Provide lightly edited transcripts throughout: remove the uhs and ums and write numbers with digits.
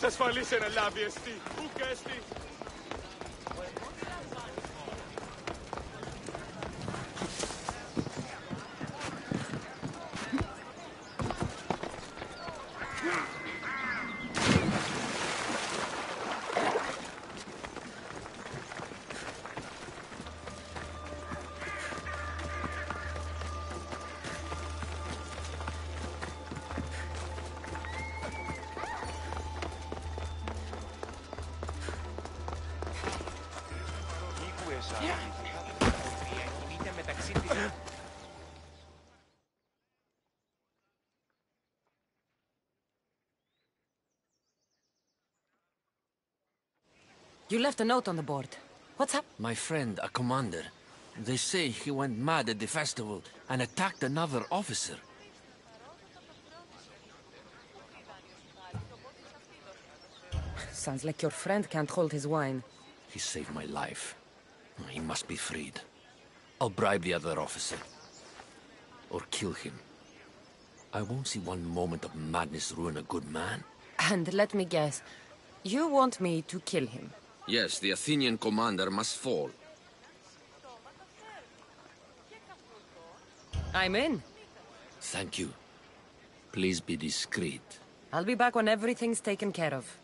Πόσο ασφαλής ένα λάβει εστί. Ούκα εστί. You left a note on the board. What's up? My friend, a commander. They say he went mad at the festival and attacked another officer. Sounds like your friend can't hold his wine. He saved my life. He must be freed. I'll bribe the other officer. Or kill him. I won't see one moment of madness ruin a good man. And let me guess, you want me to kill him? Yes, the Athenian commander must fall. I'm in. Thank you. Please be discreet. I'll be back when everything's taken care of.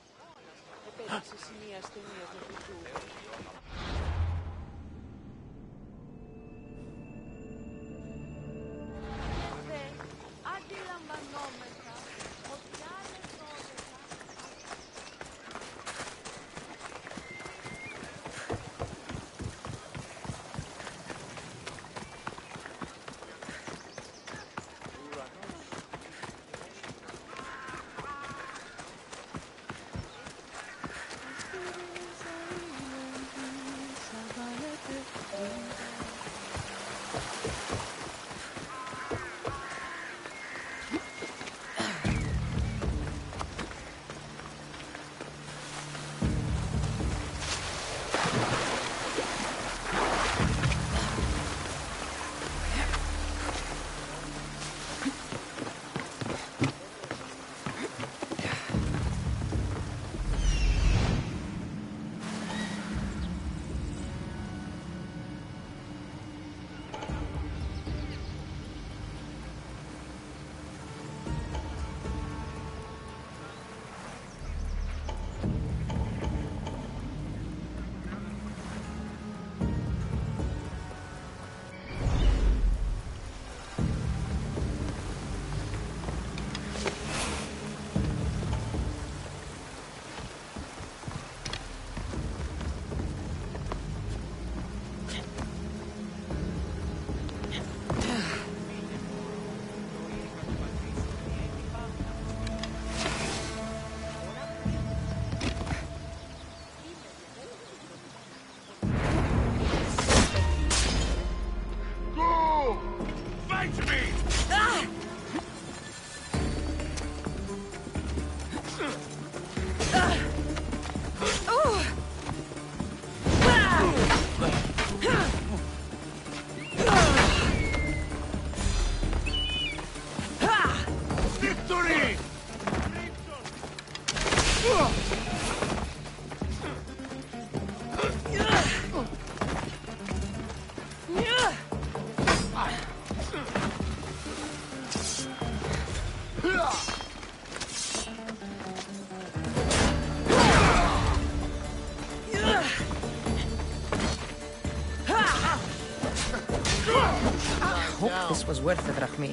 This was worth it, Rahmi.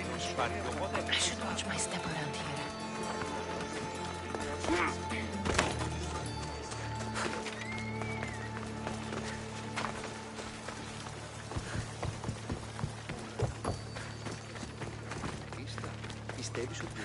I should watch my step around here. πιστεύεις ότι...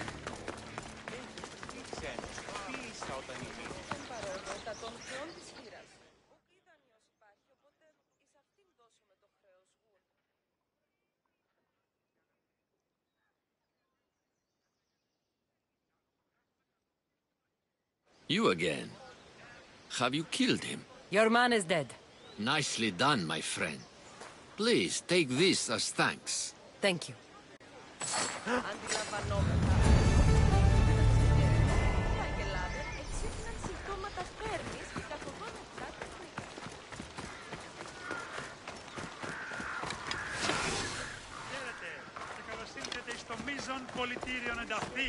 You again. Have you killed him? Your man is dead. Nicely done, my friend. Please, take this as thanks. Thank you. Χαίρετε και καλώς ήλθατε στο μείζον πολιτήριον ενταφή.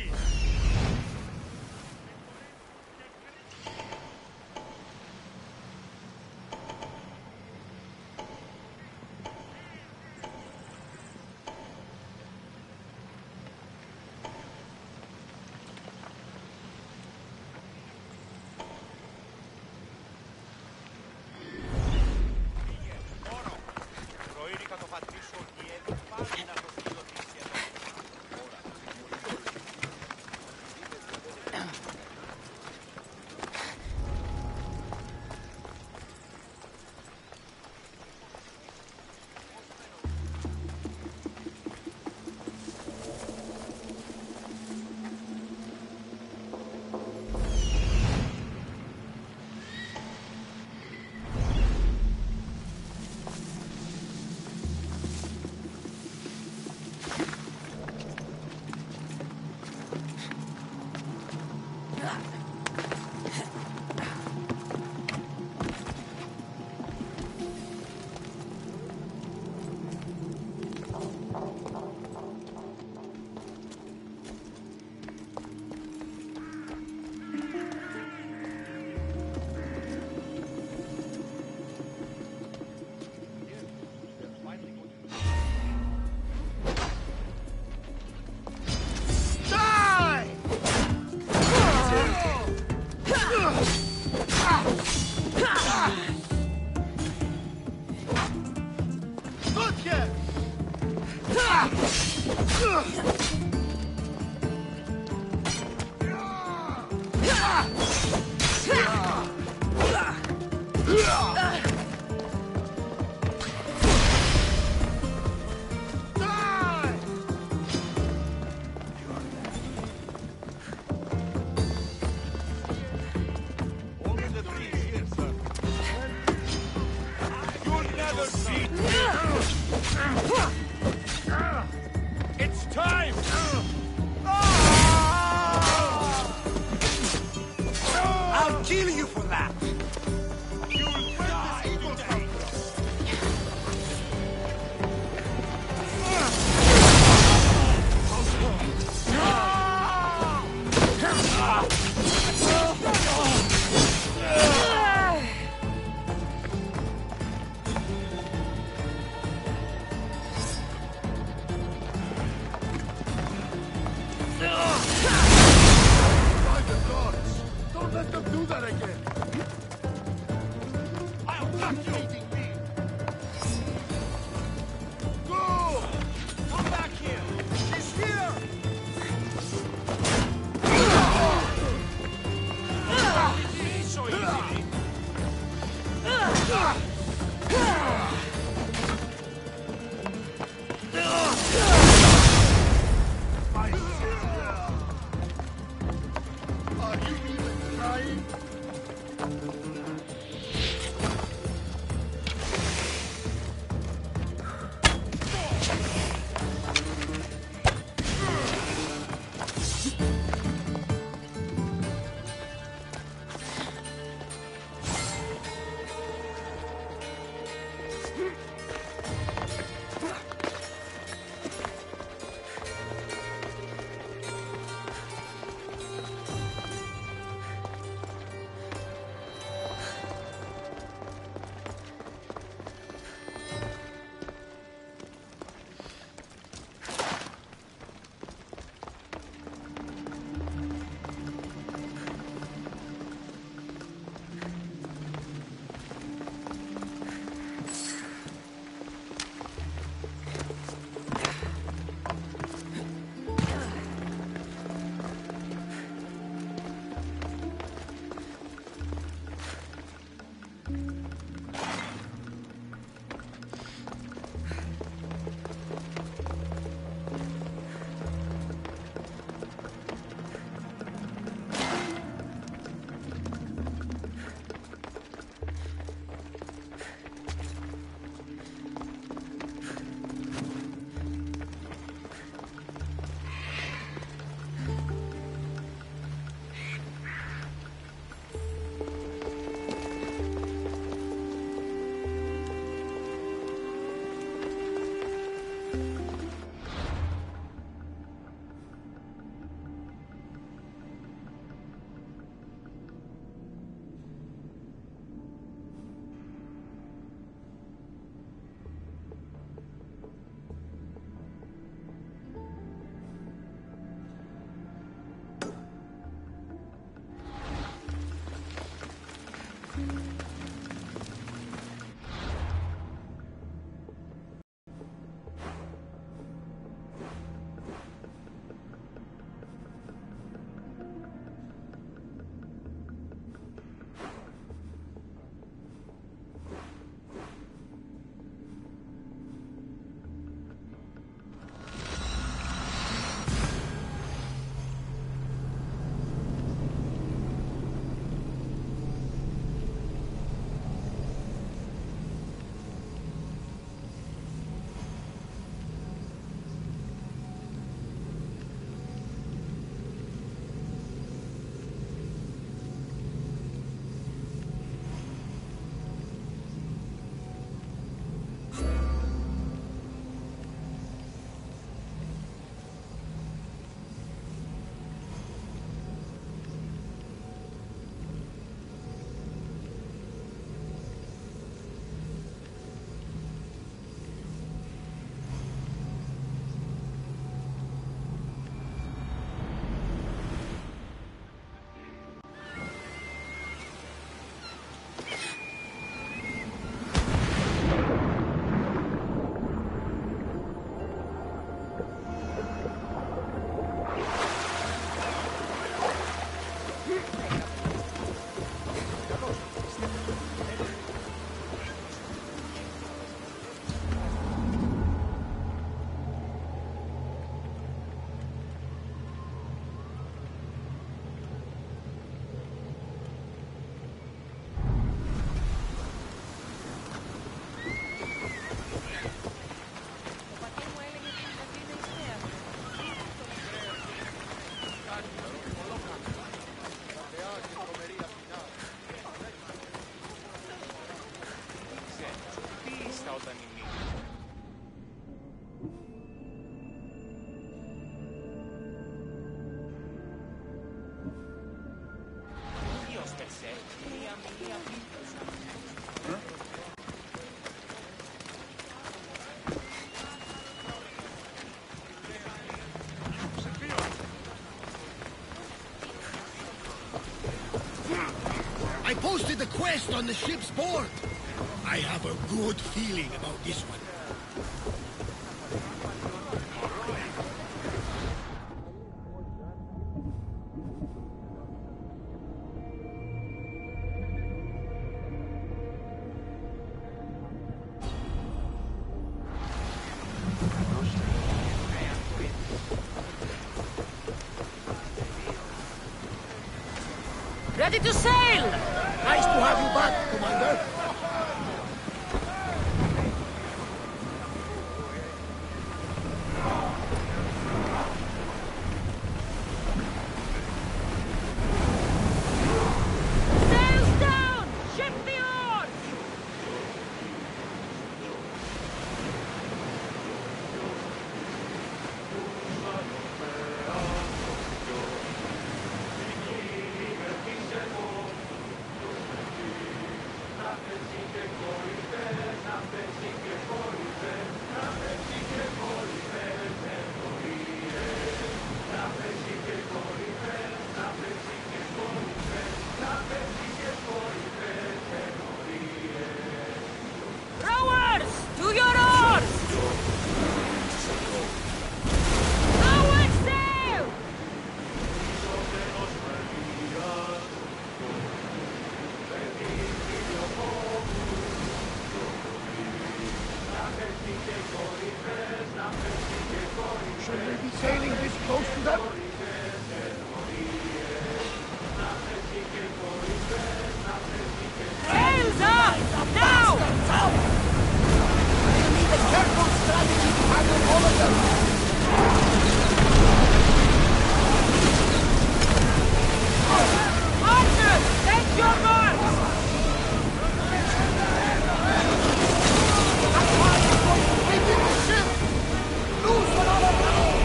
It's time! I'll kill you for that! You will die today! posted the quest on the ship's board. I have a good feeling about this one. Ready to sail! Nice to have you back, Commander. Sails down! Ship the oars! Rowers! To your oars! Lower sail! Should we be sailing this close to them? Sails up! Now! We need a careful strategy to handle all of them. Archers! Take your marks! Taking the ship! Lose another round!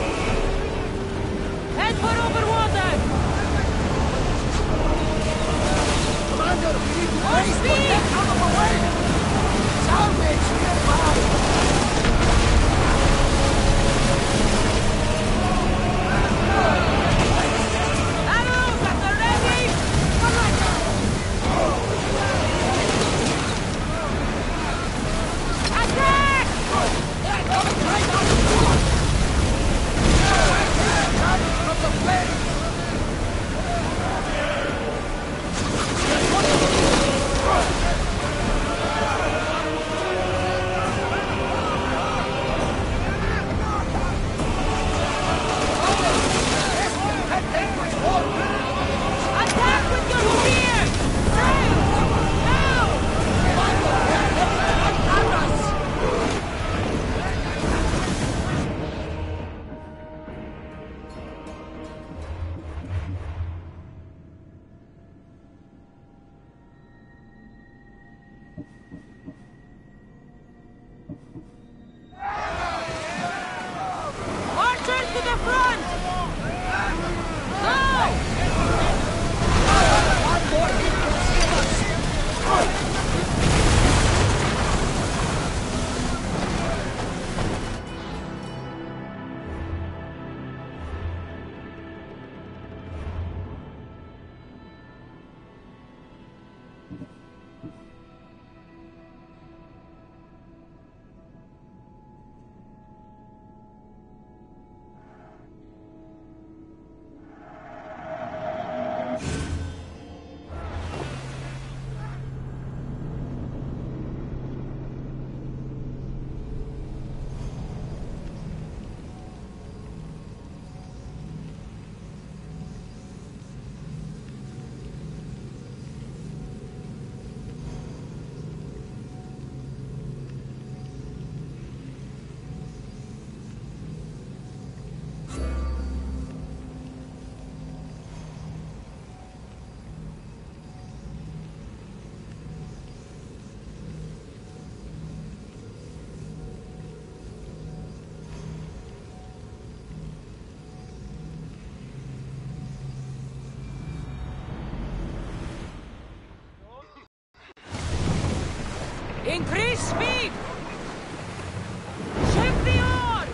Head for over water! Commander, we need to On raise speed! the out of the way! Salvage nearby! Arrows at the ready! Attack! They're coming right out of the water! From the flames! Attack with your spears! Sails! Now! Archers to the front! Go! Increase speed! Shift the oar!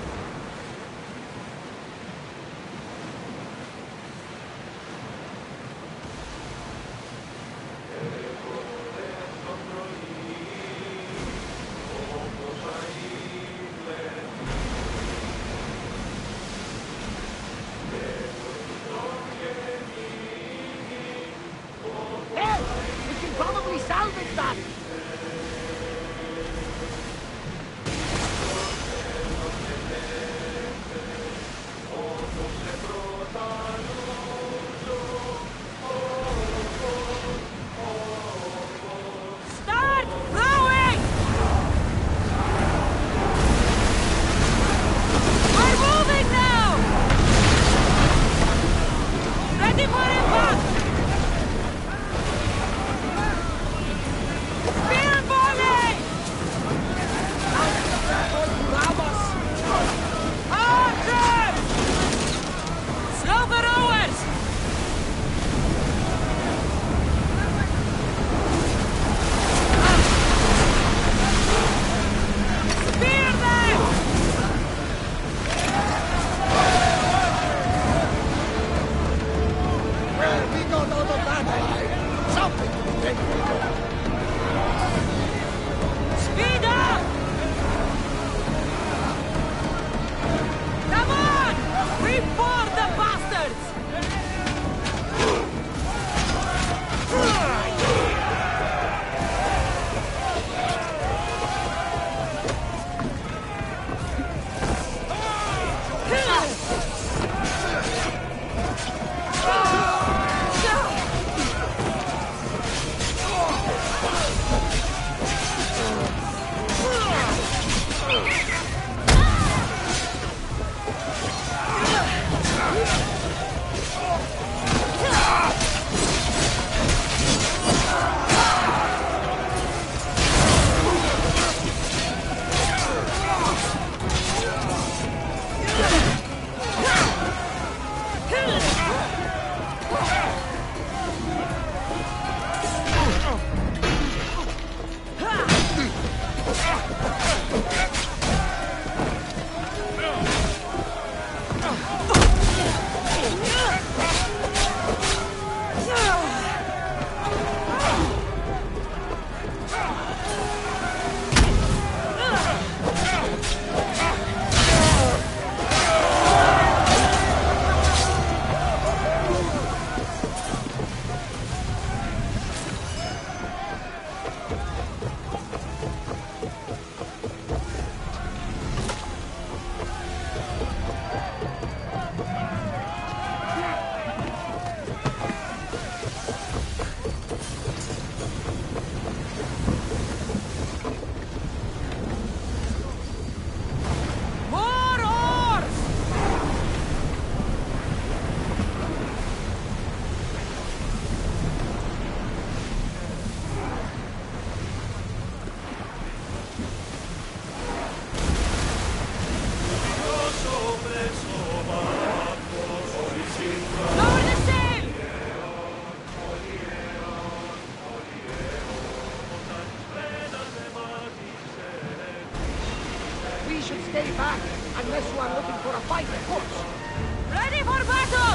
stay back unless you are looking for a fight, of course. Ready for battle!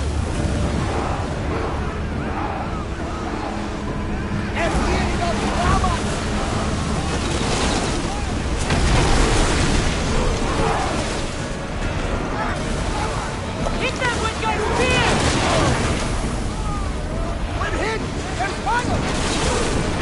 Empiedos Ramas! Hit them with your spears! We're hit! There's fire!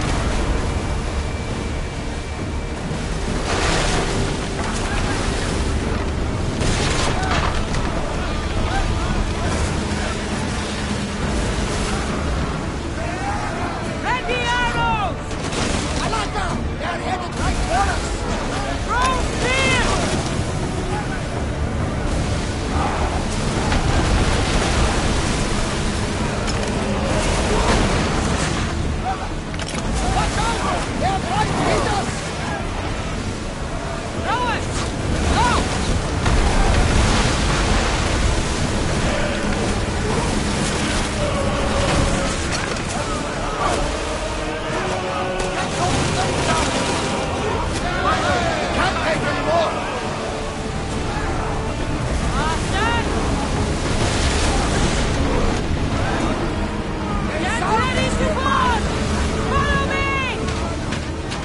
Ready arrows! Alaka! They're headed right for us! Throw spears! Watch out! They're trying to hit us! Throw it! Go! Can't take any more! Faster! Get ready to march! Follow me!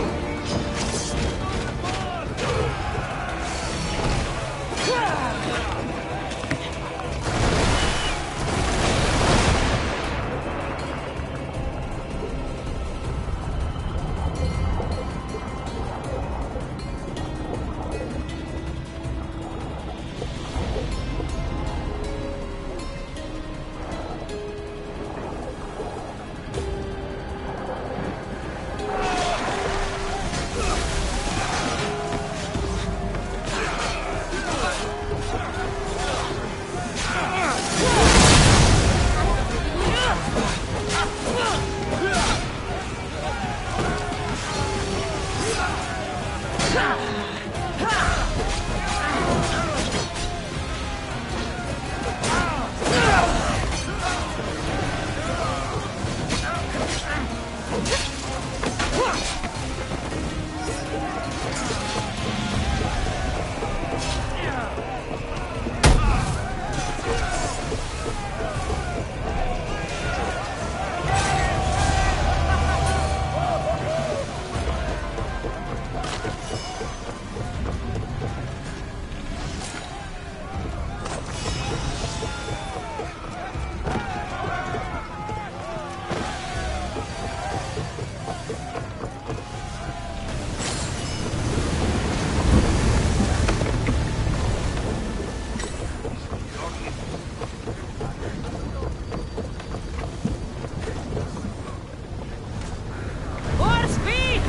More speed!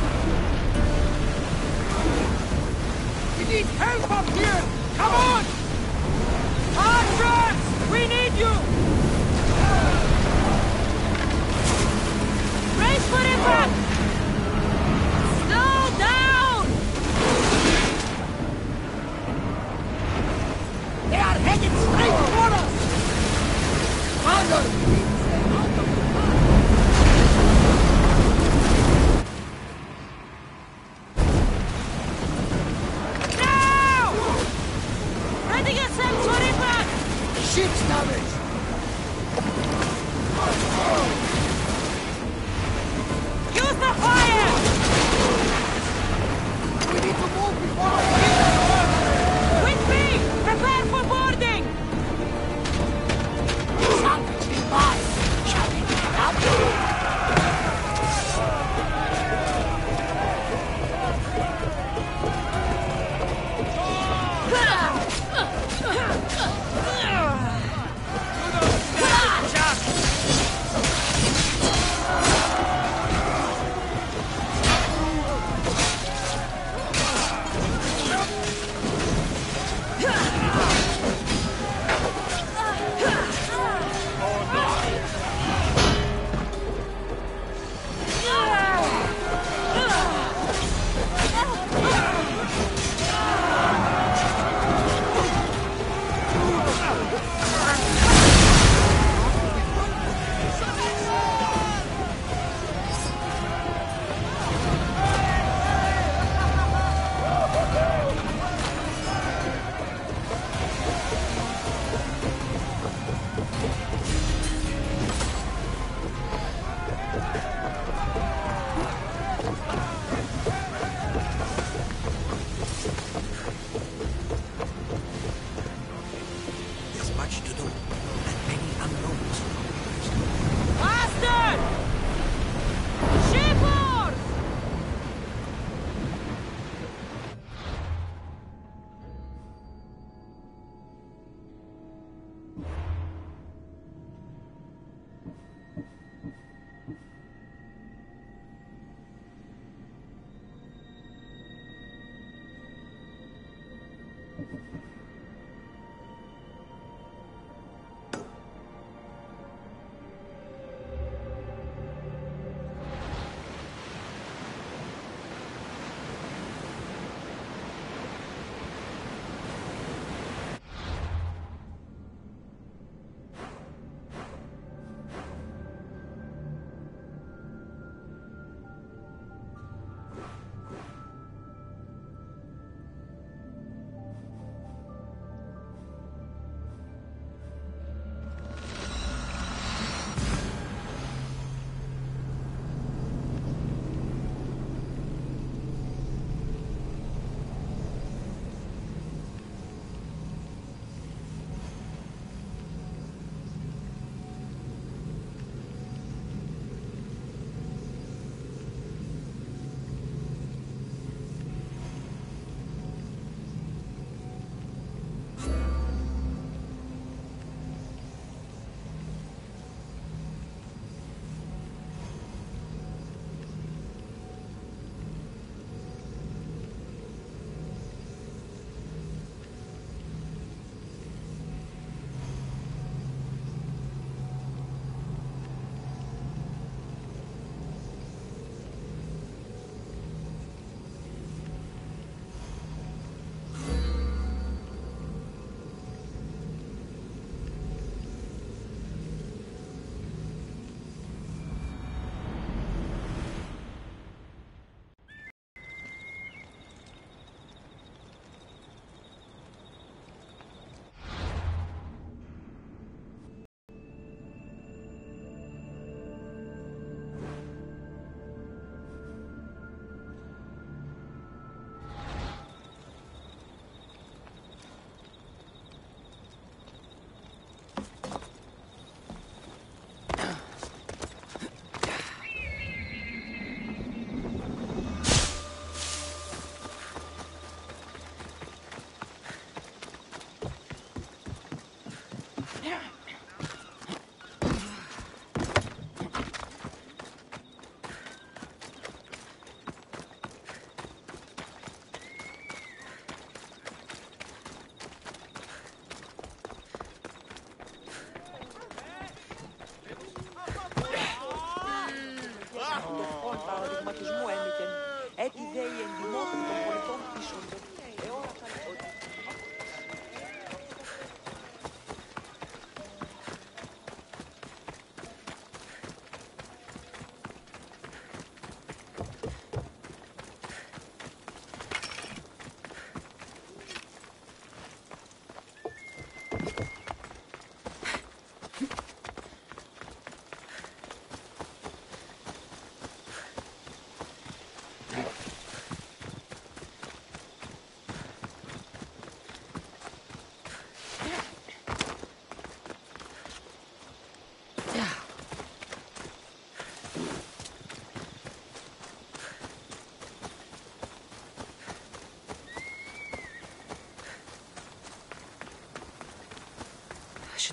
We need help up here! Come on! Archers! We need you! Brace for impact! Slow down! They are headed straight for us! Commander! Stay out of the path! Now! Ready yourselves for impact! Ship's damaged! Use the fire! We need to move before our leader! With me! Prepare for boarding! Something by! Shall we get up?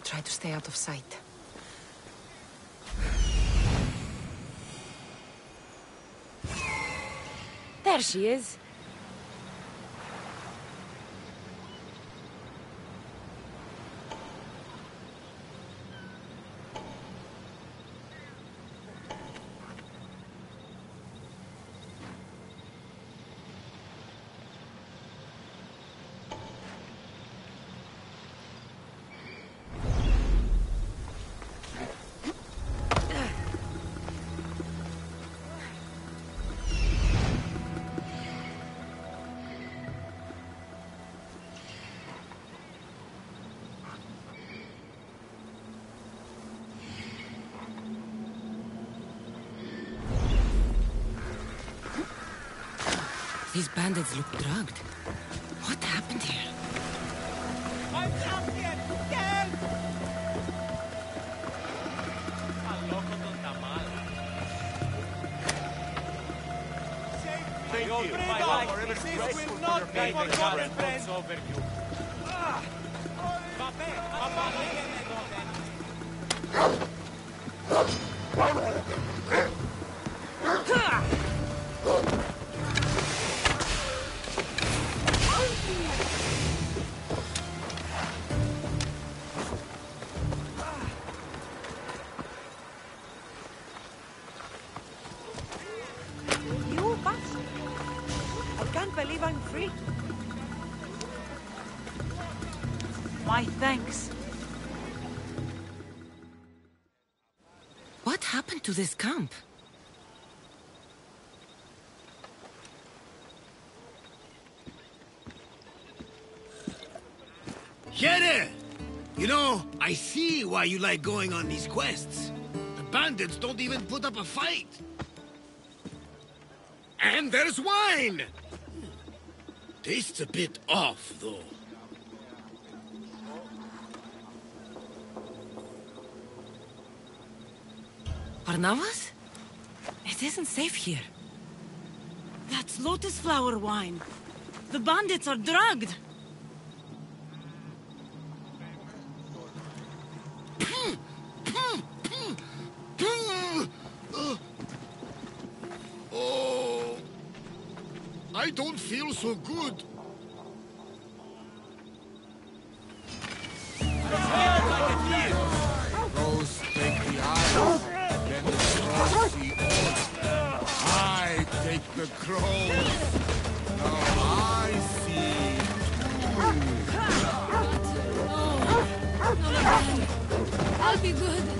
try to stay out of sight. There she is. These bandits look drugged. What happened here? My champion! Help! Al loco del tamal. Thank you. My life forever grateful will not be forgotten, friend. Over you. You bastard! I can't believe I'm free. My thanks. What happened to this camp? Jere! You know, I see why you like going on these quests. The bandits don't even put up a fight. And there's wine! Tastes a bit off, though. Barnabas? It isn't safe here. That's lotus flower wine. The bandits are drugged. Oh, I don't feel so good. Those take the eyes, then the crows see all. I take the crows. Now I see I'll be good.